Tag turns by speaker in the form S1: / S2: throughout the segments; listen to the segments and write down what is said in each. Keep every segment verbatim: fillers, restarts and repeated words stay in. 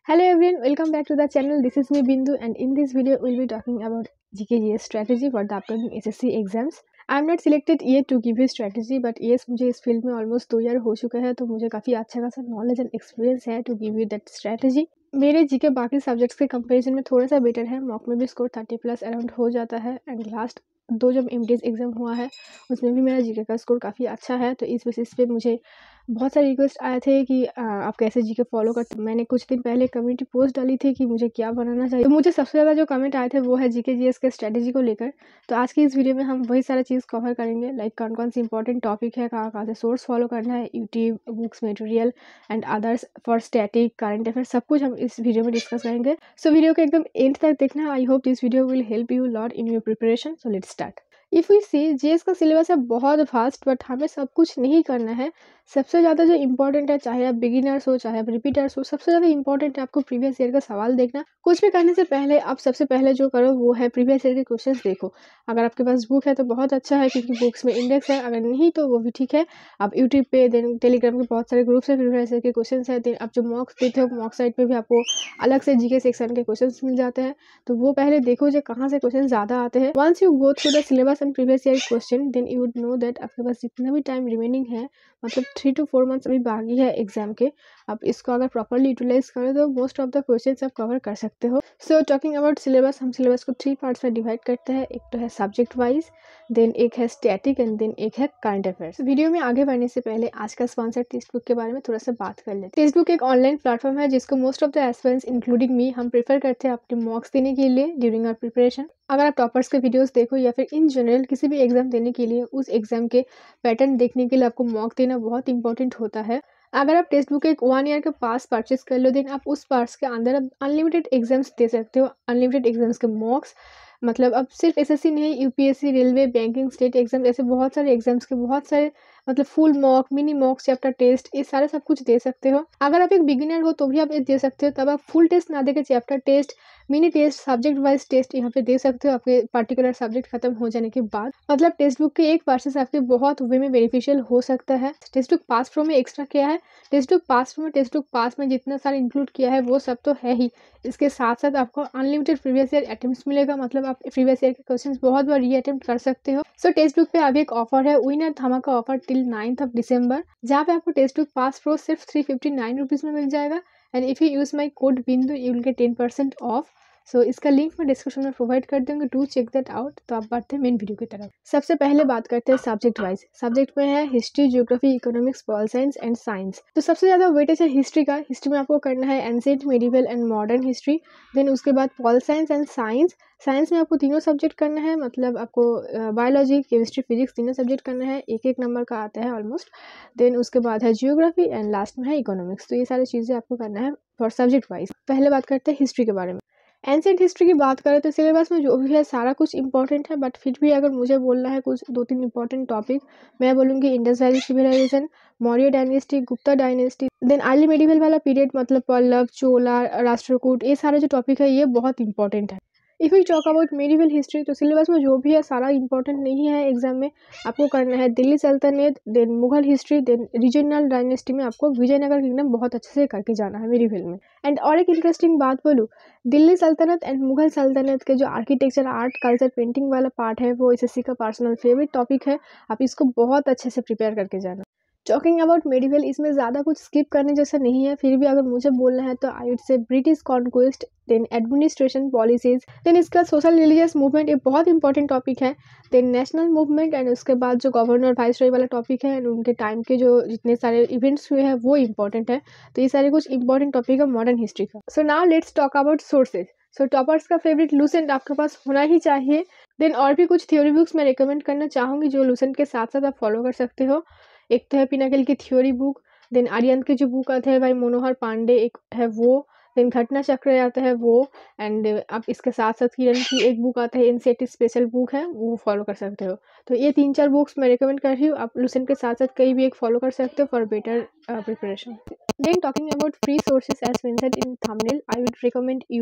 S1: Hello everyone, welcome back to the channel. This is me Bindu, and in this video we'll be talking about G K G S strategy for the upcoming S S C exams. I am not selected yet to give you strategy, but yes, मुझे इस field में almost दो year हो चुका है, तो मुझे काफ़ी अच्छा खासा नॉलेज एंड एक्सपीरियंस है to give you that strategy. मेरे जीके बाकी सब्जेक्ट्स के कंपैरिजन में थोड़ा सा बेटर है. मॉक में भी स्कोर थर्टी प्लस अराउंड हो जाता है, एंड लास्ट दो जब एम एग्ज़ाम हुआ है उसमें भी मेरा जीके का स्कोर काफ़ी अच्छा है. तो इस बेसिस पे मुझे बहुत सारे रिक्वेस्ट आए थे कि आ, आप कैसे जीके फॉलो करते. मैंने कुछ दिन पहले कम्युनिटी पोस्ट डाली थी कि मुझे क्या बनाना चाहिए. तो मुझे सबसे ज़्यादा जो कमेंट आए थे वो है जीके जीएस के स्ट्रेटजी को लेकर. तो आज की इस वीडियो में हम वही सारा चीज़ कवर करेंगे, लाइक कौन कौन सी इंपॉर्टेंट टॉपिक है, कहाँ कहाँ से सोर्स फॉलो करना है, YouTube, books, material and others for static, current affair, सब कुछ हम इस वीडियो में डिस्कस करेंगे. सो so, वीडियो को एकदम एंड तक देखना. I hope this video will help you lot in your preparation. So let's start. If we see GS का सिलेबस है बहुत फास्ट, बट हमें सब कुछ नहीं करना है. सबसे ज़्यादा जो इंपॉर्टेंट है, चाहे आप बिगिनर्स हो चाहे आप रिपीटर्स हो, सबसे ज़्यादा इंपॉर्टेंट है आपको प्रीवियस ईयर का सवाल देखना. कुछ भी करने से पहले आप सबसे पहले जो करो वो है प्रीवियस ईयर के क्वेश्चंस देखो. अगर आपके पास बुक है तो बहुत अच्छा है, क्योंकि बुक्स में इंडेक्स है. अगर नहीं तो वो भी ठीक है. आप यूट्यूब पे, देन टेलीग्राम के बहुत सारे ग्रुप्स है प्रीवियस ईयर के क्वेश्चन है. देन आप जो मॉक्स देते हो, मॉक साइट पर भी आपको अलग से जीके सेक्शन के क्वेश्चन मिल जाते हैं. तो वो पहले देखो जो कहाँ से क्वेश्चन ज़्यादा आते हैं. Once you go through the syllabus and previous year question, then you would know that आपके पास जितना भी टाइम रिमेनिंग है, मतलब थ्री टू फोर मंथ्स अभी बाकी है एग्जाम के. आप इसको अगर प्रॉपरली यूटिलाइज करें तो मोस्ट ऑफ द क्वेश्चंस आप कवर कर सकते हो. सो टॉकिंग अबाउट सिलेबस, हम सिलेबस को थ्री पार्ट्स में डिवाइड करते हैं. एक तो है सब्जेक्ट वाइज, देन एक है स्टैटिक एंड देन एक है करंट अफेयर्स. वीडियो में आगे बढ़ने से पहले आज का स्पॉन्सर टेक्स्ट बुक के बारे में थोड़ा सा बात कर लेते हैं. टेक्स्ट बुक एक ऑनलाइन प्लेटफॉर्म है जिसको most of the aspirants including me हम प्रेफर करते हैं अपने मॉक्स देने के लिए ड्यूरिंग आवर प्रिपरेशन. अगर आप टॉपर्स के वीडियोस देखो या फिर इन जनरल किसी भी एग्जाम देने के लिए, उस एग्जाम के पैटर्न देखने के लिए आपको मॉक देना बहुत इंपॉर्टेंट होता है. अगर आप टेक्स्ट बुक एक वन ईयर के पास परचेस कर लो, देन आप उस पार्ट्स के अंदर आप अनलिमिटेड एग्जाम्स दे सकते हो, अनलिमिटेड एग्जाम्स के मॉक्स. मतलब अब सिर्फ एसएससी नहीं, UPSC, railway, banking, state exam, ऐसे बहुत सारे एग्जाम्स के बहुत सारे मतलब full mock, mini mock, chapter test, ये सारे सब कुछ दे सकते हो. अगर आप एक बिगिनर हो तो भी आप ये दे सकते हो. तब आप फुल टेस्ट ना देकर chapter test, mini test, subject wise test यहाँ पे दे सकते हो आपके पर्टिकुलर सब्जेक्ट खत्म हो जाने के बाद. मतलब टेक्स्ट बुक के एक परचेस आपके बहुत वे में बेनिफिशियल हो सकता है. टेक्स्ट बुक पास प्रो में एक्स्ट्रा किया है. टेक्स्ट बुक पास प्रो में टेक्स्ट बुक पास में जितना सारा इंक्लूड किया है वो सब तो है ही. इसके साथ साथ आपको अनलिमिटेड प्रीवियस ईयर अटेम्प्ट्स मिलेगा. मतलब आप प्रीवियस ईयर के क्वेश्चंस बहुत बार री अटेम्प्ट कर सकते हो. सो टेक्स्ट बुक पे अभी एक ऑफर है, विनर धमाका offer till ninth of December, जहाँ पे आपको टेक्स्ट बुक पास प्रो सिर्फ थ्री फिफ्टी नाइन रुपीज़ में मिल जाएगा. And if you use my code Bindu you will get ten percent off. So so, इसका लिंक मैं डिस्क्रिप्शन में प्रोवाइड कर दूंगी, टू चेक दैट आउट. तो आप बढ़ते हैं मेन वीडियो की तरफ. सबसे पहले बात करते हैं सब्जेक्ट वाइज. सब्जेक्ट में है history, geography, economics, pol science and science. तो सबसे ज़्यादा वेटेज है हिस्ट्री का. हिस्ट्री में आपको करना है ancient, medieval and modern history. Then उसके बाद pol science and science. Science में आपको तीनों सब्जेक्ट करना है, मतलब आपको बायोलॉजी, केमिस्ट्री, फिजिक्स तीनों सब्जेक्ट करना है. एक एक नंबर का आता है ऑलमोस्ट. देन उसके बाद है जियोग्राफी एंड लास्ट में है इकोनॉमिक्स. तो ये सारी चीज़ें आपको करना है फॉर सब्जेक्ट वाइज. पहले बात करते हैं हिस्ट्री के बारे में. एंशिएंट हिस्ट्री की बात करें तो सिलेबस में जो भी है सारा कुछ इंपॉर्टेंट है, बट फिर भी अगर मुझे बोलना है कुछ दो तीन इंपॉर्टेंट टॉपिक, मैं बोलूँगी Indus valley civilisation, Maurya dynasty, Gupta dynasty, then early medieval वाला पीरियड, मतलब पल्लव, चोला, राष्ट्रकूट, ये सारे जो टॉपिक है ये बहुत इंपॉर्टेंट है. If you talk about medieval history, तो सिलेबस में जो भी है सारा इंपॉर्टेंट नहीं है. एग्जाम में आपको करना है दिल्ली सल्तनत, then Mughal history, then regional dynasty में आपको विजयनगर किंगडम बहुत अच्छे से करके जाना है मेडिवल में. एंड और एक इंटरेस्टिंग बात बोलूँ, दिल्ली सल्तनत एंड मुगल सल्तनत के जो आर्किटेक्चर, आर्ट, कल्चर, पेंटिंग वाला पार्ट है वो एसएससी का पर्सनल फेवरेट टॉपिक है. आप इसको बहुत अच्छे से प्रिपेयर करके जाना. टॉकिंग अबाउट मेडिवल, इसमें ज़्यादा कुछ स्किप करने जैसा नहीं है. फिर भी अगर मुझे बोलना है तो I would say British conquest, then administration policies, then इसका सोशल रिलीजियस मूवमेंट, ये बहुत इंपॉर्टेंट टॉपिक है. देन नेशनल मूवमेंट, एंड उसके बाद जो गवर्नर वाइसरॉय वाला टॉपिक है, एंड उनके टाइम के जो जितने सारे इवेंट्स हुए हैं वो इंपॉर्टेंट है. तो ये सारे कुछ इंपॉर्टेंट टॉपिक है मॉडर्न हिस्ट्री का. So now let's talk about sources. So toppers का फेवरेट लूसेंट आपके पास होना ही चाहिए. देन और भी कुछ थ्योरी बुक्स मैं रिकमेंड करना चाहूँगी जो लूसेंट के साथ साथ आप फॉलो कर सकते हो. एक तो है पिनाकिल की थ्योरी बुक, देन आर्यंत के जो बुक आते हैं भाई मनोहर पांडे एक है वो, देन घटना चक्र आता है वो, एंड आप इसके साथ साथ किरण की एक बुक आता है एनसीईआरटी स्पेशल बुक है, वो फॉलो कर सकते हो. तो ये तीन चार बुक्स मैं रिकमेंड कर रही हूँ. आप लूसेंट के साथ साथ कई भी एक फॉलो कर सकते हो for better preparation. Then talking about free sources as mentioned in thumbnail, I would recommend you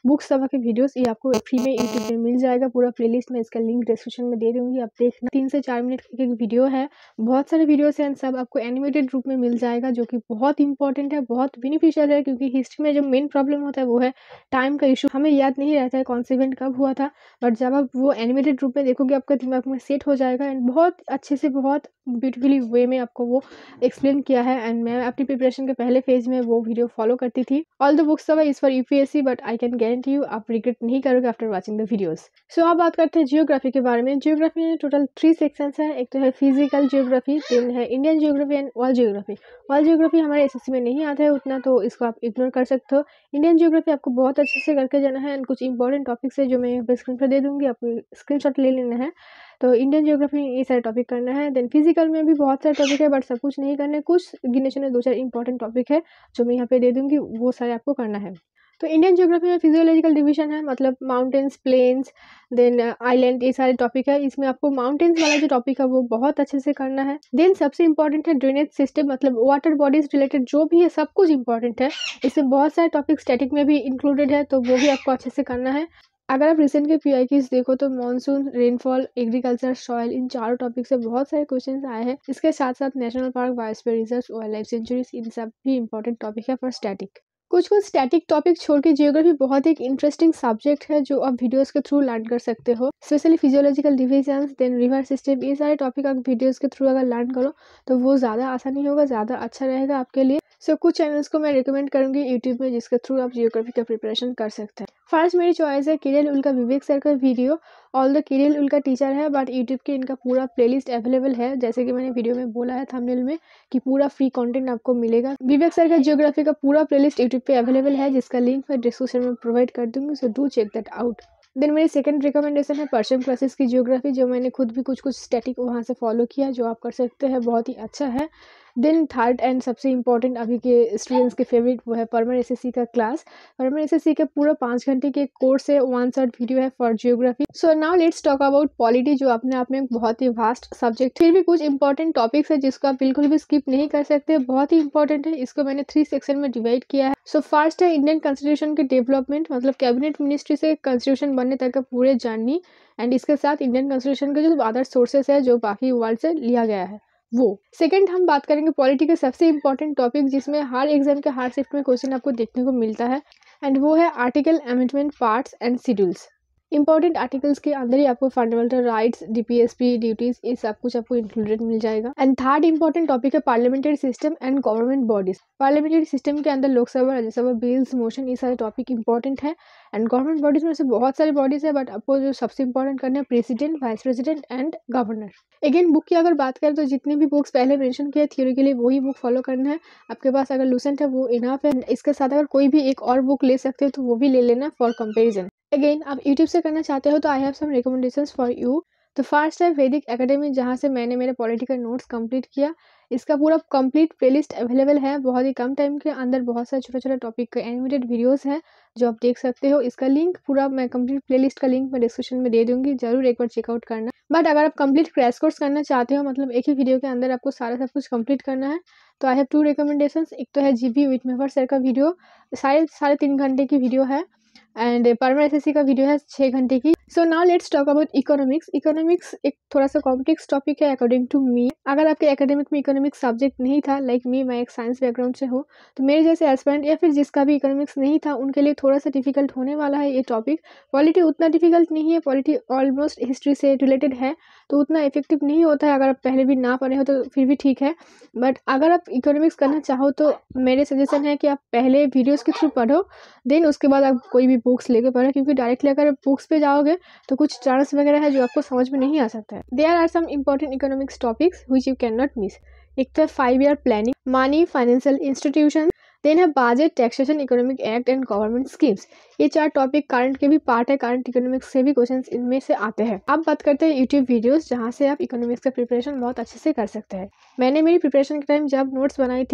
S1: book Sabha के वीडियोस ये आपको फ्री में यूट्यूब पे मिल जाएगा। पूरा प्लेलिस्ट में इसका लिंक डिस्क्रिप्शन में दे दूंगी, आप देखना। तीन से चार मिनट की एक वीडियो है, बहुत सारे वीडियोस हैं, सब आपको एनिमेटेड रूप में मिल जाएगा, जो कि बहुत इंपॉर्टेंट है, बहुत बेनिफिशियल है। क्योंकि हिस्ट्री में जो मेन प्रॉब्लम होता है वो है टाइम का इशू। हमें याद नहीं रहता है कौन सा इवेंट कब हुआ था, बट जब आप वो एनिमेटेड रूप में देखोगे आपका दिमाग में सेट हो जाएगा एंड बहुत अच्छे से, बहुत ब्यूटीफुली वे में आपको वो एक्सप्लेन किया है। एंड मैं अपनी प्रिपरेशन के पहले फेज में वो वीडियो फॉलो करती थी। All the books Sabha is for UPSC, but I can guarantee you आप रिग्रेट नहीं करोगे after watching the videos. So अब बात करते हैं जियोग्राफी के बारे में। जियोग्राफी में टोटल थ्री सेक्शंस है। एक तो है फिजिकल जियोग्राफी, देन है Indian geography and world geography. World geography हमारे एसएससी में नहीं आता है उतना, तो इसको आप इग्नोर कर सकते हो। इंडियन जियोग्राफी आपको बहुत अच्छे से करके जाना है एंड कुछ इंपॉर्टेंट टॉपिक्स है जो मैं यहाँ पे स्क्रीन पर दे दूंगी, आपको स्क्रीनशॉट ले लेना है। तो इंडियन जियोग्राफी में ये सारे टॉपिक करना है। देन फिजिकल में भी बहुत सारे टॉपिक है, बट सब कुछ नहीं करना है, कुछ गिने चुने दो चार इंपॉर्टेंट टॉपिक है जो मैं यहाँ पे दे दूंगी, वो सारे आपको करना है। तो इंडियन जियोग्राफी में फिजियोलॉजिकल डिवीजन है, मतलब माउंटेन्स, प्लेन्स, देन आइलैंड, ये सारे टॉपिक है। इसमें आपको माउंटेन्स वाला जो टॉपिक है वो बहुत अच्छे से करना है। देन सबसे इंपॉर्टेंट है ड्रेनेज सिस्टम, मतलब वाटर बॉडीज रिलेटेड जो भी है सब कुछ इंपॉर्टेंट है। इसमें बहुत सारे टॉपिक स्टैटिक में भी इंक्लूडेड है, तो वो भी आपको अच्छे से करना है। अगर आप रिसेंट के पीआईक्यूज देखो तो मॉनसून, रेनफॉल, एग्रीकल्चर, सॉइल, इन चारों टॉपिक से बहुत सारे क्वेश्चंस आए हैं। इसके साथ साथ national park, biosphere reserve, wildlife sanctuaries, इन सब भी इंपॉर्टेंट टॉपिक है फॉर स्टैटिक। कुछ कुछ स्टैटिक टॉपिक छोड़ के जियोग्राफी बहुत एक इंटरेस्टिंग सब्जेक्ट है जो आप वीडियोस के थ्रू लर्न कर सकते हो। Specially physiological divisions, then river system, ये सारे टॉपिक आप वीडियोस के थ्रू अगर लर्न करो तो वो ज़्यादा आसानी होगा, ज़्यादा अच्छा रहेगा आपके लिए। सो so, कुछ चैनल्स को मैं रिकमेंड करूंगी यूट्यूब में जिसके थ्रू आप जियोग्राफी का प्रिपरेशन कर सकते हैं। फर्स्ट मेरी चॉइस है किरियल उल्का विवेक सर का वीडियो। ऑल द किरियल उल्का टीचर है, बट यूट्यूब के इनका पूरा प्लेलिस्ट अवेलेबल है, जैसे कि मैंने वीडियो में बोला है थंबनेल में कि पूरा फ्री कंटेंट आपको मिलेगा। विवेक सर का जियोग्राफी का पूरा प्लेलिस्ट यूट्यूब पे अवेलेबल है, जिसका लिंक मैं डिस्क्रिप्शन में प्रोवाइड कर दूंगी, so do check that out. Then मेरी सेकंड रिकमेंडेशन है परचम क्लासेस की जियोग्राफी, जो मैंने खुद भी कुछ कुछ स्टैटिक वहाँ से फॉलो किया, जो आप कर सकते हैं, बहुत ही अच्छा है। देन थर्ड एंड सबसे इंपॉर्टेंट अभी के स्टूडेंट्स के फेवरेट वो है परमर एसएससी का क्लास। परमर एसएससी के पूरा पाँच घंटे के कोर्स है, वन शॉट वीडियो है for geography. So now let's talk about polity, जो अपने आप में बहुत ही वास्ट सब्जेक्ट, फिर भी कुछ इंपॉर्टेंट टॉपिक्स है जिसको आप बिल्कुल भी स्किप नहीं कर सकते, बहुत ही इंपॉर्टेंट है। इसको मैंने थ्री सेक्शन में डिवाइड किया है। सो फर्स्ट है इंडियन कॉन्स्टिट्यूशन के डेवलपमेंट, मतलब कैबिनेट मिनिस्ट्री से कॉन्स्टिट्यूशन बनने तक का पूरे जर्नी, एंड इसके साथ इंडियन कॉन्स्टिट्यूशन के जो अदर सोर्सेस है जो बाकी वर्ल्ड से लिया गया है वो। सेकंड हम बात करेंगे पॉलिटी के सबसे इंपॉर्टेंट टॉपिक, जिसमें हर एग्जाम के हर शिफ्ट में क्वेश्चन आपको देखने को मिलता है, एंड वो है article, amendment, parts and schedules. Important articles के अंदर ही आपको फंडामेंटल राइट्स, डीपीएसपी, ड्यूटीज, ये सब कुछ आपको इंक्लूडेड मिल जाएगा। एंड थर्ड इंपॉर्टेंट टॉपिक है parliamentary system and government bodies. Parliamentary system के अंदर लोकसभा, राज्यसभा, बिल्स, मोशन, ये सारे टॉपिक इंपॉर्टेंट है। एंड गवर्नमेंट बॉडीज में से बहुत सारी बॉडीज है, बट आपको जो सबसे इंपॉर्टेंट करना है president, vice president and governor. Again book की अगर बात करें तो जितनी भी बुक्स पहले मेंशन किए थ्योरी के लिए वही बुक फॉलो करना है। आपके पास अगर लूसेंट है वो इनफ है, इसके साथ अगर कोई भी एक और बुक ले सकते हो तो वो भी ले लेना फॉर कंपेरिजन। अगेन आप यूट्यूब से करना चाहते हो तो I have some recommendations for you. तो फर्स्ट है वैदिक एकेडमी, जहाँ से मैंने मेरे पॉलिटिकल नोट्स कंप्लीट किया। इसका पूरा कंप्लीट प्लेलिस्ट अवेलेबल है, बहुत ही कम टाइम के अंदर बहुत सारे छोटे छोटे टॉपिक के एनिमेटेड वीडियोस हैं जो आप देख सकते हो। इसका लिंक पूरा मैं कंप्लीट प्लेलिस्ट का लिंक मैं डिस्क्रिप्शन में दे दूंगी, जरूर एक बार चेकआउट करना। बट अगर आप कंप्लीट क्रैश कोर्स करना चाहते हो, मतलब एक ही वीडियो के अंदर आपको सारा सब कुछ कंप्लीट करना है, तो आई हैव टू रिकमेंडेशंस। एक तो है जीबी विथ मेहर सर का वीडियो, साढ़े साढ़े तीन घंटे की वीडियो है, एंड परमर एसएससी का वीडियो है छः घंटे की। So now let's talk about economics. Economics एक थोड़ा सा कॉम्प्लेक्स टॉपिक है अकॉर्डिंग टू मी। अगर आपके एकेडमिक में इकोनॉमिक्स सब्जेक्ट नहीं था, लाइक मी, मैं एक साइंस बैकग्राउंड से हूँ, तो मेरे जैसे एस्पिरेंट या फिर जिसका भी इकोनॉमिक्स नहीं था उनके लिए थोड़ा सा डिफिकल्ट होने वाला है ये टॉपिक। पॉलिटी उतना डिफिकल्ट नहीं है, पॉलिटी ऑलमोस्ट हिस्ट्री से रिलेटेड है, तो उतना इफेक्टिव नहीं होता है। अगर आप पहले भी ना पढ़े हो तो फिर भी ठीक है, बट अगर आप इकोनॉमिक्स करना चाहो तो मेरे सजेशन है कि आप पहले वीडियोज़ के थ्रू पढ़ो, देन उसके बाद आप कोई भी बुक्स लेके पढ़ो, क्योंकि डायरेक्टली अगर बुक्स पे जाओगे तो कुछ टर्म्स वगैरह है जो आपको समझ में नहीं आ सकता है। There are some important economics topics which you can not miss. एक तो five year planning, money, financial institution, then है budget, taxation, economic act and government schemes. ये चार टॉपिक करंट के भी पार्ट है, करंट इकोनॉमिक्स से भी क्वेश्चंस इनमें से आते हैं। अब बात करते हैं यूट्यूब वीडियोस, जहाँ से आप इकोनॉमिक्स का प्रिपरेशन बहुत अच्छे से कर सकते हैं। मैंने मेरी प्रिपरेशन के टाइम जब नोट्स बनाई थी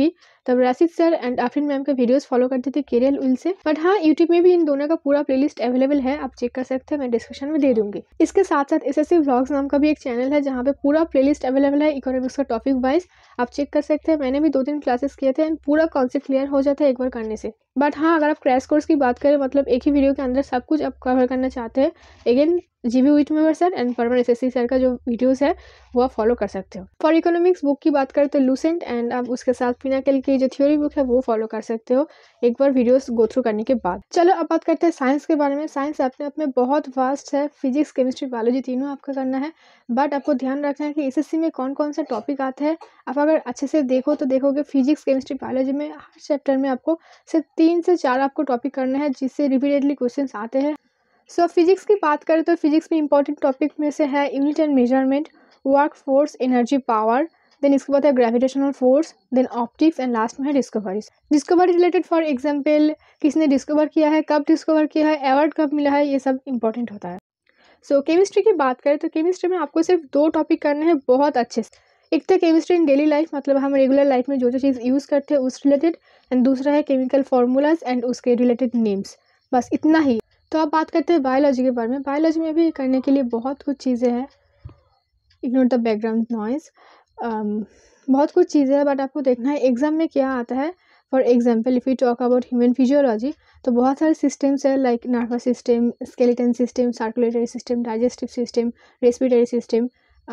S1: तब Rashid sir and Afreen ma'am के वीडियोस फॉलो करती थी केरियल उल से। बट हाँ, यूट्यूब में भी इन दोनों का पूरा प्लेलिस्ट अवेलेबल है, आप चेक कर सकते हैं, मैं डिस्क्रिप्शन में दे दूंगी। इसके साथ साथ एसएससी व्लॉग्स नाम का भी एक चैनल है जहाँ पे पूरा प्लेलिस्ट अवेलेबल है इकोनॉमिक्स का टॉपिक वाइज, आप चेक कर सकते हैं। मैंने भी दो तीन क्लासेस किए थे एंड पूरा कॉन्सेप्ट क्लियर हो जाता है एक बार करने से। बट हाँ, अगर आप क्रैश कोर्स की बात करें, मतलब एक ही वीडियो के अंदर सब कुछ आप कवर करना चाहते हैं, अगेन जीवी विटमेवर sir and Parmar SSC sir का जो वीडियोस है वो आप फॉलो कर सकते हो। फॉर इकोनॉमिक्स बुक की बात करें तो लूसेंट एंड आप उसके साथ पिनाकल की जो थ्योरी बुक है वो फॉलो कर सकते हो एक बार वीडियोस गो थ्रू करने के बाद। चलो अब बात करते हैं साइंस के बारे में। साइंस अपने आप में बहुत वास्ट है, फिजिक्स केमिस्ट्री बायोलॉजी तीनों आपका करना है। बट आपको ध्यान रखना है कि एसएससी में कौन कौन सा टॉपिक आता है। आप अगर अच्छे से देखो तो देखोगे फिजिक्स केमिस्ट्री बायोलॉजी में हर चैप्टर में आपको सिर्फ तीन से चार आपको टॉपिक करना है जिससे रिपीटेडली क्वेश्चन आते हैं। सो so, फिजिक्स की बात करें तो फिजिक्स में इंपॉर्टेंट टॉपिक में से है unit and measurement, work force, energy, power, then इसके बाद है gravitational force, then optics and last में है discoveries. Discovery related for example किसने डिस्कवर किया है, कब डिस्कवर किया है, अवार्ड कब मिला है, ये सब इंपॉर्टेंट होता है। सो so, केमिस्ट्री की बात करें तो केमिस्ट्री में आपको सिर्फ दो टॉपिक करने हैं बहुत अच्छे से। एक तो केमिस्ट्री इन डेली लाइफ, मतलब हम रेगुलर लाइफ में जो जो चीज़ यूज़ करते हैं उस रिलेटेड, एंड दूसरा है केमिकल फार्मूलाज एंड उसके रिलेटेड नेम्स, बस इतना ही। तो अब बात करते हैं बायोलॉजी के बारे में। बायोलॉजी में भी करने के लिए बहुत कुछ चीज़ें हैं, इग्नोर द बैकग्राउंड नॉइज, बहुत कुछ चीज़ें हैं, बट आपको देखना है एग्जाम में क्या आता है। For example if you talk about human physiology तो बहुत सारे सिस्टम्स है like nervous system, skeleton system, circulatory system, digestive system, respiratory system.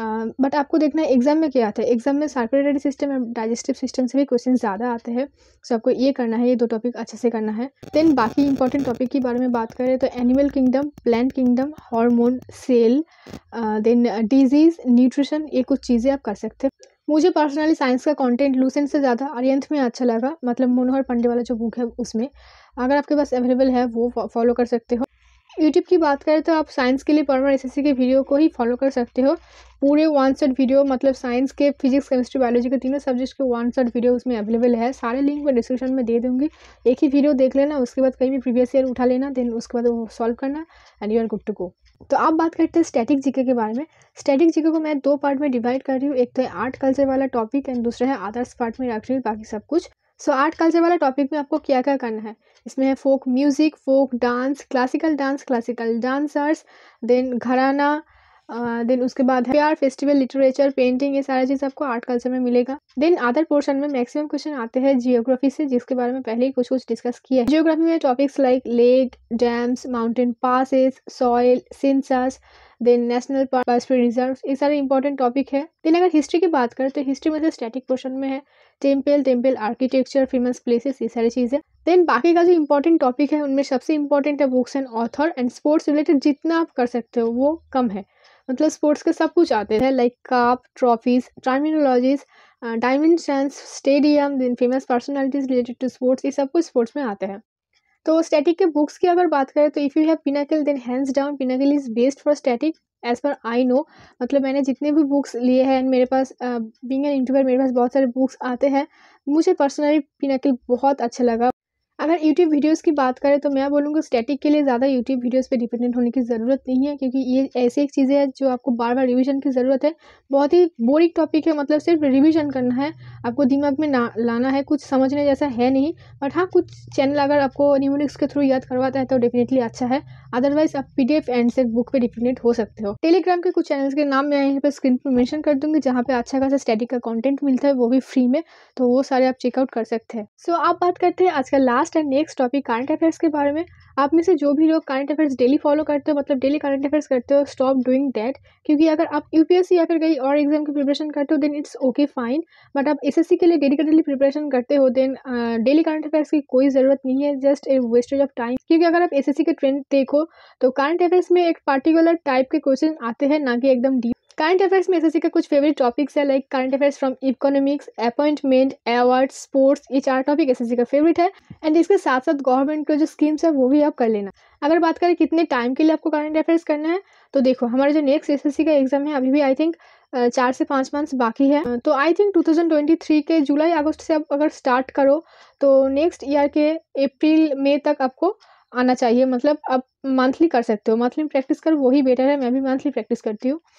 S1: But आपको देखना है एग्जाम में क्या आता है। एग्जाम में सर्कुलेटरी सिस्टम और डाइजेस्टिव सिस्टम से भी क्वेश्चन ज़्यादा आते हैं। सो आपको ये करना है, ये दो टॉपिक अच्छे से करना है। देन बाकी इंपॉर्टेंट टॉपिक के बारे में बात करें तो animal kingdom, plant kingdom, hormone, cell, then disease, nutrition, ये कुछ चीज़ें आप कर सकते हैं। मुझे पर्सनली साइंस का कंटेंट लूसेंट से ज़्यादा आर्यंथ में अच्छा लगा, मतलब मनोहर पांडे वाला जो बुक है उसमें। अगर आपके पास अवेलेबल है वो फॉलो कर सकते हो। यूट्यूब की बात करें तो आप साइंस के लिए परमर एसएससी के वीडियो को ही फॉलो कर सकते हो। पूरे वन शॉट वीडियो, मतलब साइंस के फिजिक्स केमिस्ट्री बायोलॉजी के तीनों सब्जेक्ट के वन शॉट वीडियो उसमें अवेलेबल है। सारे लिंक मैं डिस्क्रिप्शन में दे दूँगी। एक ही वीडियो देख लेना, उसके बाद कहीं भी प्रीवियस ईयर उठा लेना, देन उसके बाद वो सॉल्व करना and you are good to go. तो आप बात करते हैं स्टैटिक जीके के बारे में। स्टैटिक जीके को मैं दो पार्ट में डिवाइड कर रही हूँ, एक तो है आर्ट कल्चर वाला टॉपिक एंड दूसरा है अदर्स पार्ट में रख रही हूँ बाकी सब कुछ। सो आर्ट कल्चर वाला टॉपिक में आपको क्या क्या करना है, इसमें है folk music, folk dance, classical dance, classical dancers, then gharana, then उसके बाद है आर्ट फेस्टिवल, लिटरेचर, पेंटिंग, ये सारा चीज़ आपको आर्ट कल्चर में मिलेगा। देन अदर पोर्शन में मैक्सिमम क्वेश्चन आते हैं जियोग्राफी से, जिसके बारे में पहले ही कुछ कुछ डिस्कस किया है। जियोग्राफी में topics like lake, dams, mountain passes, soil, census, then national park reserve, ये सारे इंपॉर्टेंट टॉपिक है। देन अगर हिस्ट्री की बात करें तो हिस्ट्री में से स्टैटिक पोर्शन में है temple, temple architecture, famous places, ये सारी चीज़ें। देन बाकी का जो इंपॉर्टेंट टॉपिक है उनमें सबसे इंपॉर्टेंट है books and author and sports related जितना आप कर सकते हो वो कम है, मतलब स्पोर्ट्स के सब कुछ आते हैं like cup, trophies, terminologies, dimensions, stadium, then famous personalities related to sports, ये सब कुछ स्पोर्ट्स में आते हैं। तो स्टैटिक के बुक्स की अगर बात करें तो if you have Pinnacle then hands down Pinnacle is best for static as per I no. मतलब मैंने जितने भी बुक्स लिए हैं मेरे पास बीइंग एन यूट्यूबर मेरे पास बहुत सारे बुक्स आते हैं, मुझे पर्सनली पिनाकल बहुत अच्छा लगा। अगर यूट्यूब वीडियोस की बात करें तो मैं बोलूँगी स्टैटिक के लिए ज़्यादा यूट्यूब वीडियोस पे डिपेंडेंट होने की ज़रूरत नहीं है, क्योंकि ये ऐसी एक चीज़ें हैं जो आपको बार बार रिवीजन की ज़रूरत है। बहुत ही बोरिंग टॉपिक है, मतलब सिर्फ रिवीजन करना है, आपको दिमाग में ना लाना है, कुछ समझने जैसा है नहीं। बट हाँ, कुछ चैनल अगर आपको न्यूमेरिक्स के थ्रू याद करवाता है तो डेफिनेटली अच्छा है, अदरवाइज आप पी डी एफ एंड से बुक पे डिपेंडेंट हो सकते हो। टेलीग्राम के कुछ चैनल्स के नाम मैं यहाँ पे स्क्रीन पर मेंशन कर दूंगी जहाँ पे अच्छा खासा स्टैटिक का कंटेंट मिलता है, वो भी फ्री में, तो वो सारे आप चेकआउट कर सकते हैं। सो so, आप बात करते हैं आज का last and next topic current affairs के बारे में। आप में से जो भी लोग करंट अफेयर्स डेली फॉलो करते हो, मतलब डेली करंट अफेयर्स करते हो, स्टॉप डूइंग दैट, क्योंकि अगर आप यूपीएससी या फिर कहीं और एग्जाम की प्रिपरेशन करते हो then it's okay fine, but आप एसएससी के लिए डेडिकेटली प्रिपरेशन करते हो देन डेली करंट अफेयर्स की कोई ज़रूरत नहीं है, just a wastage of time. क्योंकि अगर आप एसएससी के ट्रेंड देखो तो करंट अफेयर्स में एक पर्टिकुलर टाइप के क्वेश्चन आते हैं, ना कि एकदम डीप। करंट अफेयर्स में एसएससी के कुछ फेवरेट टॉपिक्स है like current affairs from economics, appointment, award, sports, ये चार टॉपिक एसएससी का फेवरेट है। एंड इसके साथ साथ गवर्नमेंट के जो स्कीम्स है वो भी आप कर लेना। अगर बात करें कितने टाइम के लिए आपको करंट अफेयर्स करना है, तो देखो हमारा जो नेक्स्ट एसएससी का एग्जाम है अभी भी आई थिंक चार से पाँच मंथ्स बाकी है, तो I think two thousand twenty three के जुलाई अगस्त से आप अगर स्टार्ट करो तो नेक्स्ट ईयर के अप्रैल मई तक आपको आना चाहिए। मतलब आप मंथली कर सकते हो, मंथली प्रैक्टिस करो वही बेटर है, मैं भी मंथली प्रैक्टिस करती हूँ।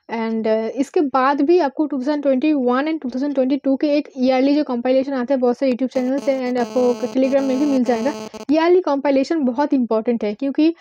S1: एंड इसके बाद भी आपको two thousand twenty one and two thousand twenty two के एक ईयरली जो कंपाइलेशन आता है बहुत सारे यूट्यूब चैनल से एंड आपको टेलीग्राम में भी मिल जाएगा। ईयरली कंपाइलेशन बहुत इंपॉर्टेंट है क्योंकि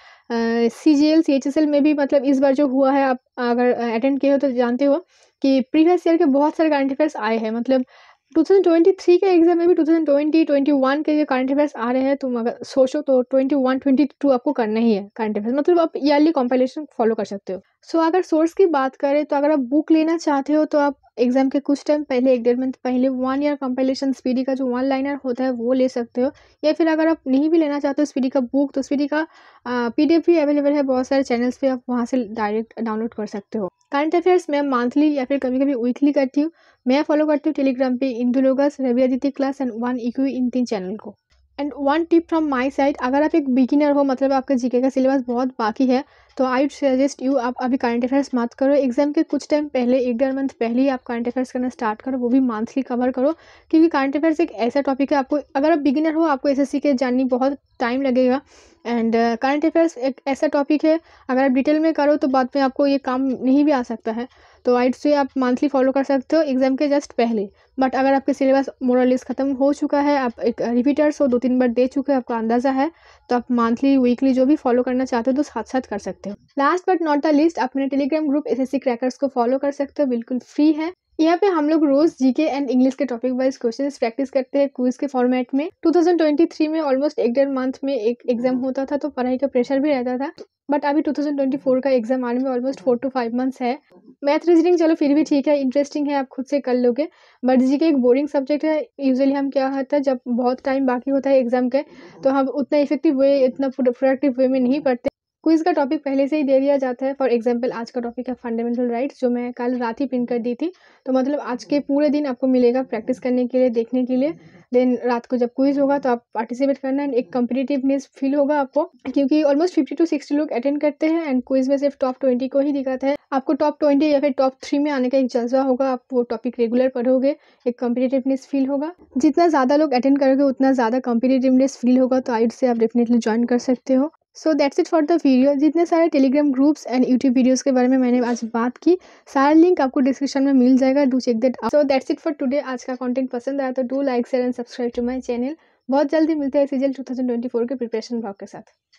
S1: C G L C H S L में भी मतलब इस बार जो हुआ है, आप अगर अटेंड किए हो तो जानते हो कि प्रीवियस ईयर के बहुत सारे करंट अफेयर्स आए हैं। मतलब टू थाउजेंड ट्वेंटी थ्री के एग्जाम में भी two thousand twenty twenty one के जो करंट अफेयर्स आ रहे हैं, तुम अगर सोचो तो ट्वेंटी वन ट्वेंटी टू आपको करना ही है करंट अफेयर्स, मतलब आप ईयरली कंपाइलेशन फॉलो कर सकते हो। सो so, अगर सोर्स की बात करें तो अगर आप बुक लेना चाहते हो तो आप एग्जाम के कुछ टाइम पहले, एक डेढ़ मंथ पहले वन ईयर कंपाइलेशन स्पीडी का जो वन लाइनर होता है वो ले सकते हो। या फिर अगर आप नहीं भी लेना चाहते हो स्पीडी का बुक, तो स्पीडी का पीडीएफ भी अवेलेबल है बहुत सारे चैनल्स पे, आप वहाँ से डायरेक्ट डाउनलोड कर सकते हो। करंट अफेयर्स मैं मंथली या फिर कभी कभी वीकली करती हूँ। मैं फॉलो करती हूँ टेलीग्राम पे इंदु लोगस, Ravi Aditya class and one इक्यू, इन तीन चैनल को। And one tip from my side, अगर आप एक बिगिनर हो, मतलब आपका जीके का सिलेबस बहुत बाकी है, तो आई वुड सजेस्ट यू आप अभी करंट अफेयर्स मत करो। एग्जाम के कुछ टाइम पहले, एक डेढ़ मंथ पहले ही आप करंट अफेयर्स करना स्टार्ट करो, वो भी मंथली कवर करो। क्योंकि करंट अफेयर्स एक ऐसा टॉपिक है, आपको अगर आप बिगिनर हो आपको एसएससी के जानने बहुत टाइम लगेगा। एंड करंट अफेयर्स एक ऐसा टॉपिक है, अगर आप डिटेल में करो तो बाद में आपको ये काम नहीं भी आ सकता है। तो आई से आप मंथली फॉलो कर सकते हो एग्जाम के जस्ट पहले। बट अगर आपके सिलेबस मोरलेस खत्म हो चुका है, आप एक रिपीटर्स हो, दो तीन बार दे चुके हो, आपको अंदाजा है, तो आप मंथली वीकली जो भी फॉलो करना चाहते हो तो साथ साथ कर सकते हो। Last but not the least, अपने टेलीग्राम ग्रुप एसएससी क्रैकर्स को फॉलो कर सकते हो, बिल्कुल फ्री है। यहाँ पे हम लोग रोज जीके एंड इंग्लिश के टॉपिक वाइज क्वेश्चंस प्रैक्टिस करते हैं क्विज के फॉर्मेट में। टू थाउजेंड ट्वेंटी थ्री में ऑलमोस्ट एक डेढ़ मंथ में एक एग्जाम होता था, तो पढ़ाई का प्रेशर भी रहता था। बट अभी टू थाउजेंड ट्वेंटी फोर का एग्जाम आने में almost four to five months है। मैथ रीजनिंग चलो फिर भी ठीक है, इंटरेस्टिंग है, आप खुद से कर लोगे। बट जीके एक बोरिंग सब्जेक्ट है। यूजुअली हम क्या होता है, जब बहुत टाइम बाकी होता है एग्जाम के, तो हम उतना इफेक्टिव वे, इतना प्रोडक्टिव वे में नहीं पढ़ते। क्विज का टॉपिक पहले से ही दे दिया जाता है। फॉर एग्जांपल आज का टॉपिक है फंडामेंटल राइट्स, जो मैं कल रात ही पिन कर दी थी। तो मतलब आज के पूरे दिन आपको मिलेगा प्रैक्टिस करने के लिए, देखने के लिए। देन रात को जब क्विज होगा तो आप पार्टिसिपेट करना, एंड एक कॉम्पिटिटिवनेस फील होगा आपको, क्योंकि ऑलमोस्ट फिफ्टी टू सिक्सटी लोग अटेंड करते हैं एंड क्विज में सिर्फ टॉप ट्वेंटी को ही दिखाता है। आपको टॉप ट्वेंटी या फिर टॉप थ्री में आने का एक जज्बा होगा, आप वो टॉपिक रेगुलर पढ़ोगे, एक कॉम्पिटिटिवनेस फील होगा। जितना ज़्यादा लोग अटेंड करोगे उतना ज़्यादा कॉम्पिटिटिवनेस फील होगा, तो आइड से आप डेफिनेटली ज्वाइन कर सकते हो। So that's it for the video. जितने सारे Telegram groups and YouTube videos के बारे में मैंने आज बात की, सारा लिंक आपको डिस्क्रिप्शन में मिल जाएगा, do check that out. So that's it for today. आज का कंटेंट पसंद आया तो do like share and subscribe to my channel. बहुत जल्दी मिलते हैं season two thousand twenty four के प्रिपरेशन ब्लॉग के साथ।